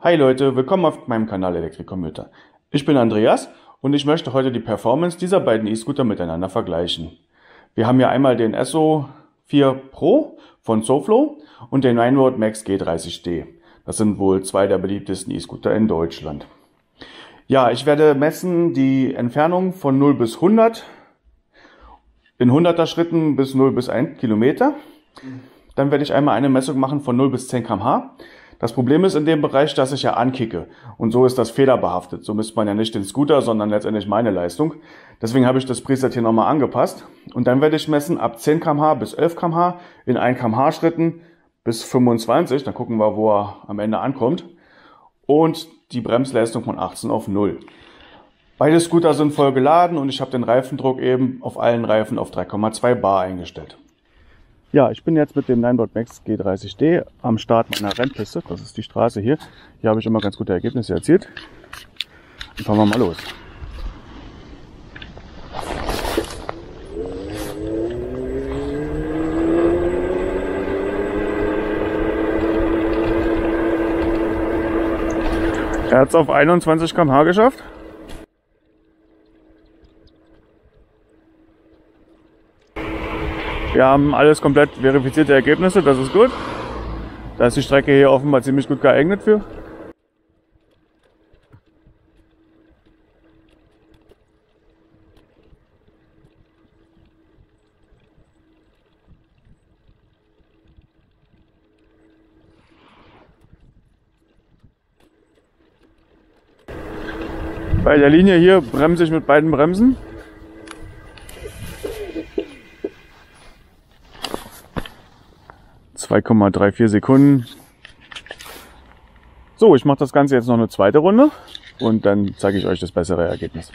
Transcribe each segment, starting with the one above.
Hi Leute, willkommen auf meinem Kanal Elektrikommüter. Ich bin Andreas und ich möchte heute die Performance dieser beiden E-Scooter miteinander vergleichen. Wir haben hier einmal den Esso 4 Pro von SoFlo und den Ninebot Max G30D. Das sind wohl zwei der beliebtesten E-Scooter in Deutschland. Ja, ich werde messen die Entfernung von 0 bis 100 in 100er Schritten bis 0 bis 1 Kilometer. Dann werde ich einmal eine Messung machen von 0 bis 10 km/h. Das Problem ist in dem Bereich, dass ich ja ankicke und so ist das fehlerbehaftet. So misst man ja nicht den Scooter, sondern letztendlich meine Leistung. Deswegen habe ich das Preset hier nochmal angepasst. Und dann werde ich messen ab 10 km/h bis 11 km/h in 1 km/h Schritten bis 25. Dann gucken wir, wo er am Ende ankommt. Und die Bremsleistung von 18 auf 0. Beide Scooter sind voll geladen und ich habe den Reifendruck eben auf allen Reifen auf 3,2 bar eingestellt. Ja, ich bin jetzt mit dem Ninebot Max G30D am Start meiner Rennpiste. Das ist die Straße hier. Hier habe ich immer ganz gute Ergebnisse erzielt. Dann fahren wir mal los. Er hat es auf 21 km/h geschafft. Wir haben alles komplett verifizierte Ergebnisse, das ist gut. Da ist die Strecke hier offenbar ziemlich gut geeignet für. Bei der Linie hier bremse ich mit beiden Bremsen. ,34 Sekunden. So, ich mache das Ganze jetzt noch eine zweite Runde und dann zeige ich euch das bessere Ergebnis.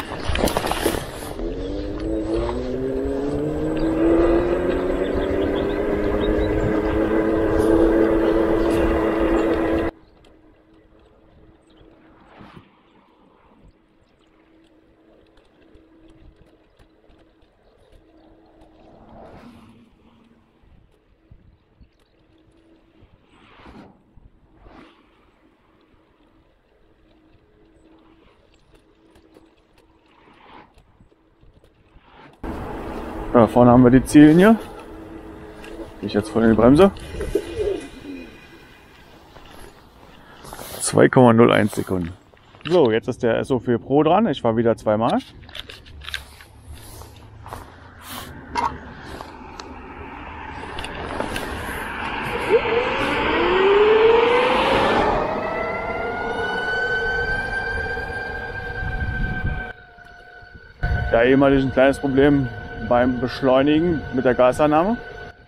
Da vorne haben wir die Ziellinie. Gehe ich jetzt voll in die Bremse. 2,01 Sekunden. So, jetzt ist der Esso 4 Pro dran. Ich fahre wieder zweimal. Da ehemalig ein kleines Problem beim Beschleunigen mit der Gasannahme.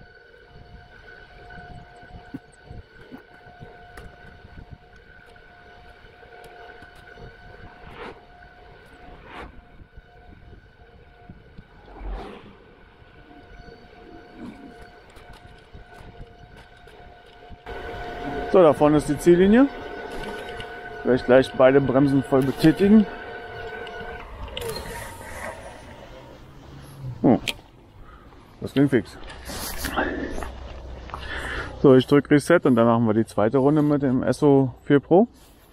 So, da vorne ist die Ziellinie. Vielleicht gleich beide Bremsen voll betätigen. Das ging fix. So, ich drücke Reset und dann machen wir die zweite Runde mit dem Esso 4 Pro.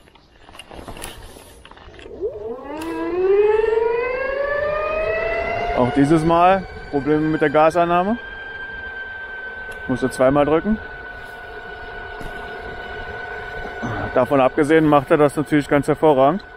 Auch dieses Mal Probleme mit der Gasannahme. Musste zweimal drücken. Davon abgesehen macht er das natürlich ganz hervorragend.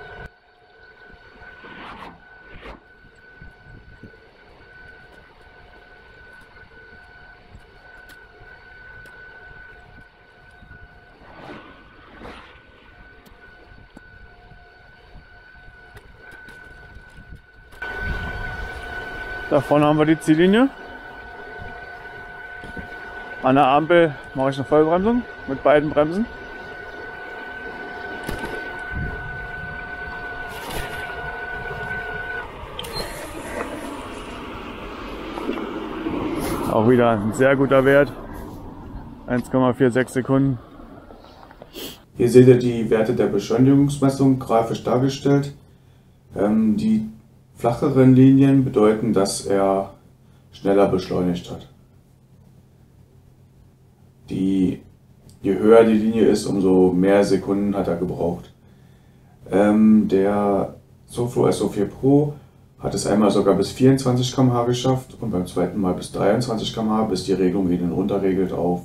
Da vorne haben wir die Ziellinie. An der Ampel mache ich eine Vollbremsung mit beiden Bremsen. Auch wieder ein sehr guter Wert. 1,46 Sekunden. Hier seht ihr die Werte der Beschleunigungsmessung grafisch dargestellt. Die flacheren Linien bedeuten, dass er schneller beschleunigt hat. Die Je höher die Linie ist, umso mehr Sekunden hat er gebraucht. Der SoFlo SO4 Pro hat es einmal sogar bis 24 km/h geschafft und beim zweiten Mal bis 23 km/h, bis die Regelung wieder runterregelt auf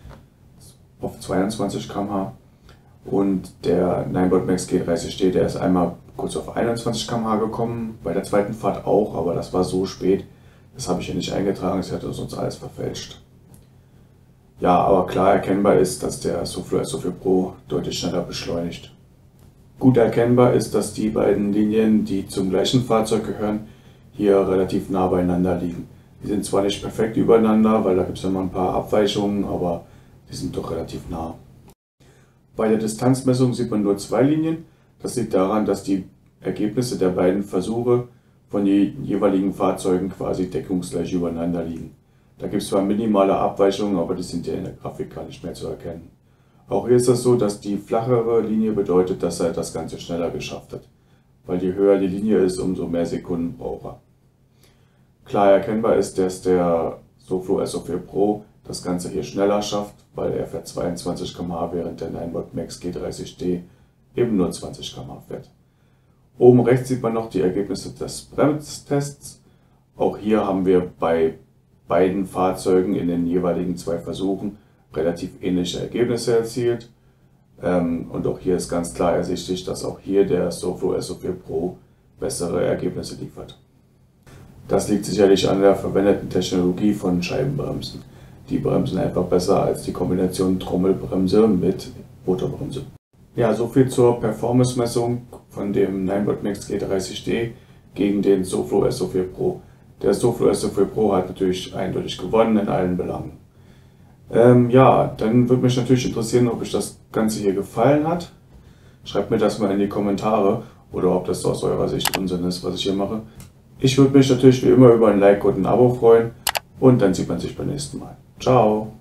22 km/h. Und der Ninebot Max G30D, der ist einmal kurz auf 21 km/h gekommen, bei der zweiten Fahrt auch, aber das war so spät, das habe ich hier nicht eingetragen, das hätte sonst alles verfälscht. Ja, aber klar erkennbar ist, dass der SoFlo SO4 Pro deutlich schneller beschleunigt. Gut erkennbar ist, dass die beiden Linien, die zum gleichen Fahrzeug gehören, hier relativ nah beieinander liegen. Die sind zwar nicht perfekt übereinander, weil da gibt es immer ein paar Abweichungen, aber die sind doch relativ nah. Bei der Distanzmessung sieht man nur zwei Linien. Das liegt daran, dass die Ergebnisse der beiden Versuche von den jeweiligen Fahrzeugen quasi deckungsgleich übereinander liegen. Da gibt es zwar minimale Abweichungen, aber die sind ja in der Grafik gar nicht mehr zu erkennen. Auch hier ist es so, dass die flachere Linie bedeutet, dass er das Ganze schneller geschafft hat. Weil je höher die Linie ist, umso mehr Sekunden braucht er. Klar erkennbar ist, dass der SoFlo SO4 Pro das Ganze hier schneller schafft, weil er fährt 22 km/h, während der Ninebot Max G30D eben nur 20 km/h fährt. Oben rechts sieht man noch die Ergebnisse des Bremstests. Auch hier haben wir bei beiden Fahrzeugen in den jeweiligen zwei Versuchen relativ ähnliche Ergebnisse erzielt. Und auch hier ist ganz klar ersichtlich, dass auch hier der SoFlo SO4 Pro bessere Ergebnisse liefert. Das liegt sicherlich an der verwendeten Technologie von Scheibenbremsen. Die bremsen einfach besser als die Kombination Trommelbremse mit Motorbremse. Ja, soviel zur Performance-Messung von dem Ninebot Max G30D gegen den SoFlo SO4 Pro. Der SoFlo SO4 Pro hat natürlich eindeutig gewonnen in allen Belangen. Ja, dann würde mich natürlich interessieren, ob euch das Ganze hier gefallen hat. Schreibt mir das mal in die Kommentare oder ob das aus eurer Sicht Unsinn ist, was ich hier mache. Ich würde mich natürlich wie immer über ein Like und ein Abo freuen und dann sieht man sich beim nächsten Mal. Ciao!